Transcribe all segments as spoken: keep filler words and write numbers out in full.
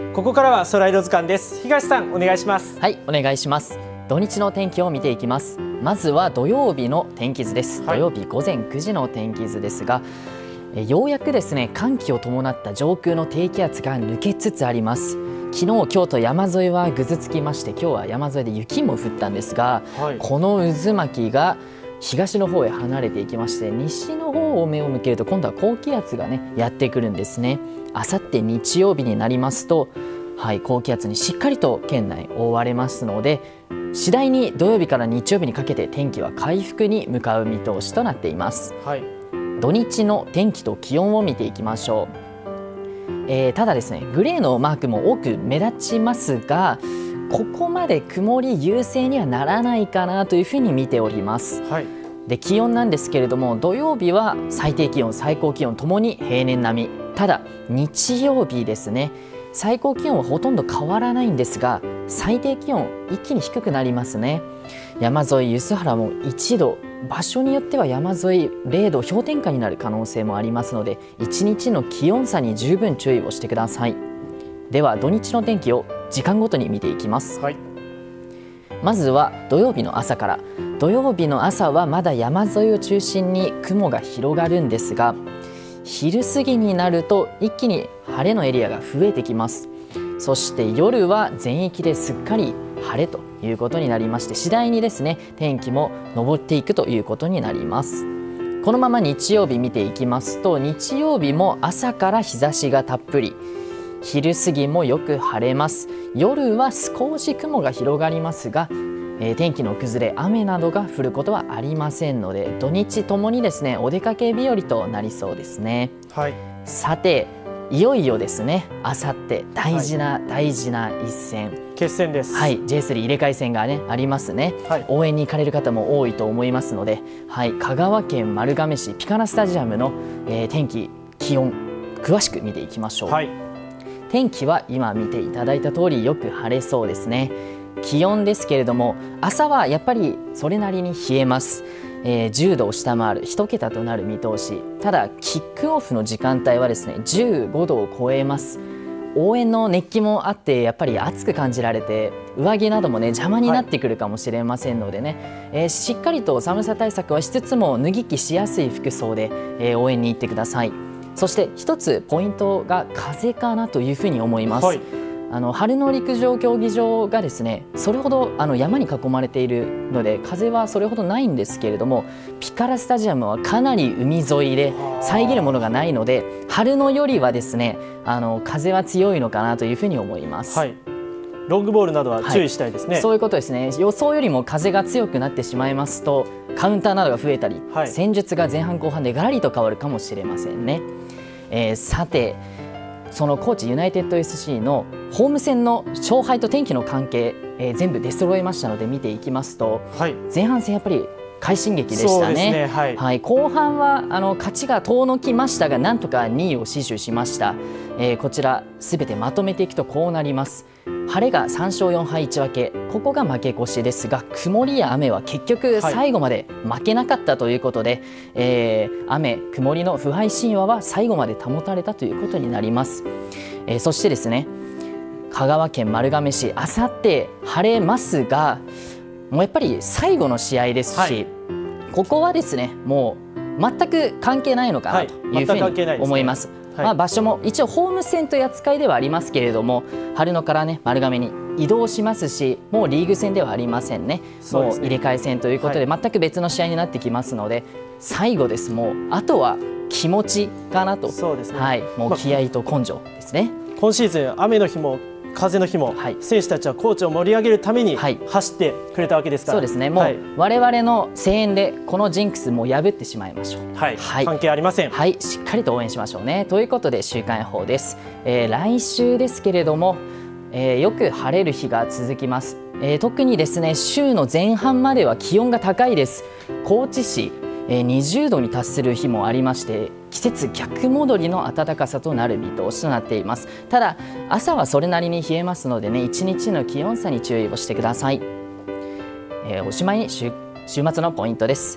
ここからは空色図鑑です。東さん、お願いします。 はい、お願いします。土日の天気を見ていきます。まずは土曜日の天気図です。はい、土曜日午前くじの天気図ですが、えようやくですね、寒気を伴った上空の低気圧が抜けつつあります。昨日、今日と山沿いはぐずつきまして、今日は山沿いで雪も降ったんですが、はい、この渦巻きが東の方へ離れていきまして、西の方を目を向けると今度は高気圧がねやってくるんですね。あさって日曜日になりますと、はい、高気圧にしっかりと県内覆われますので、次第に土曜日から日曜日にかけて天気は回復に向かう見通しとなっています。はい、土日の天気と気温を見ていきましょう。えー、ただですね、グレーのマークも多く目立ちますが、ここまで曇り優勢にはならないかなというふうに見ております。はい、で気温なんですけれども、土曜日は最低気温最高気温ともに平年並み。ただ日曜日ですね、最高気温はほとんど変わらないんですが、最低気温一気に低くなりますね。山沿い梼原もいちど、場所によっては山沿いれいど、氷点下になる可能性もありますので、いちにちの気温差に十分注意をしてください。では土日の天気を時間ごとに見ていきます。はい、まずは土曜日の朝から。土曜日の朝はまだ山沿いを中心に雲が広がるんですが、昼過ぎになると一気に晴れのエリアが増えてきます。そして夜は全域ですっかり晴れということになりまして、次第にですね天気も昇っていくということになります。このまま日曜日見ていきますと、日曜日も朝から日差しがたっぷり、昼過ぎもよく晴れます。夜は少し雲が広がりますが、えー、天気の崩れ、雨などが降ることはありませんので、土日ともにですねお出かけ日和となりそうですね。はい、さていよいよですね、あさって大事な、はい、大事な一戦、 決戦です。 はい、ジェイスリー 入れ替え戦がねありますね。はい、応援に行かれる方も多いと思いますので、はい、香川県丸亀市ピカナスタジアムの、えー、天気気温詳しく見ていきましょう。はい、天気は今見ていただいた通りよく晴れそうですね。気温ですけれども、朝はやっぱりそれなりに冷えます。えー、じゅうどを下回るいちけたとなる見通し。ただキックオフの時間帯はですねじゅうごどを超えます。応援の熱気もあってやっぱり暑く感じられて、上着などもね邪魔になってくるかもしれませんのでね、はい、えー、しっかりと寒さ対策はしつつも脱ぎ着しやすい服装で、えー、応援に行ってください。そして一つポイントが風かなというふうに思います。はい、あの春の陸上競技場がですねそれほどあの山に囲まれているので風はそれほどないんですけれども、ピカラスタジアムはかなり海沿いで遮るものがないので、春のよりはですねあの風は強いのかなというふうに思います。はい、 ロングボールなどは注意したいですね。 はい、そういうことですね。予想よりも風が強くなってしまいますとカウンターなどが増えたり、はい、戦術が前半後半でガラリと変わるかもしれませんね。えー、さてその高知ユナイテッド エスシー のホーム戦の勝敗と天気の関係、えー、全部出揃えましたので見ていきますと、はい、前半戦やっぱり快進撃でしたね。ね、はいはい、後半はあの勝ちが遠のきましたが、なんとかにいを死守しました。えー、こちらすべてまとめていくとこうなります。晴れがさんしょうよんはいいち分け、ここが負け越しですが、曇りや雨は結局最後まで負けなかったということで、はい、えー、雨曇りの不敗神話は最後まで保たれたということになります。えー、そしてですね、香川県丸亀市あさって晴れますが、もうやっぱり最後の試合ですし、はい、ここはですねもう全く関係ないのかなというふうに思います。はい、まあ場所も一応ホーム戦という扱いではありますけれども、春野からね丸亀に移動しますし、もうリーグ戦ではありませんね。もう入れ替え戦ということで全く別の試合になってきますので、最後です。もうあとは気持ちかなと。そうですね。はい、もう気合と根性ですね。 今シーズン雨の日も風の日も、はい、選手たちはコーチを盛り上げるために走ってくれたわけですから、 そうですね。もう、はい、我々の声援でこのジンクスも破ってしまいましょう。 はい、はい、関係ありません。 はい、しっかりと応援しましょうね。ということで週間予報です。えー、来週ですけれども、えー、よく晴れる日が続きます。えー、特にですね週の前半までは気温が高いです。高知市にじゅうどに達する日もありまして、季節逆戻りの暖かさとなる見通しとなっています。ただ朝はそれなりに冷えますのでね、いちにちの気温差に注意をしてください。えー、おしまいに週、週末のポイントです。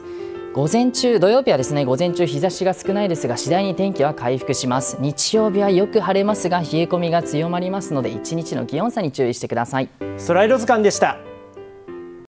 午前中、土曜日はですね、午前中日差しが少ないですが、次第に天気は回復します。日曜日はよく晴れますが、冷え込みが強まりますので、一日の気温差に注意してください。 ソライロ図鑑でした。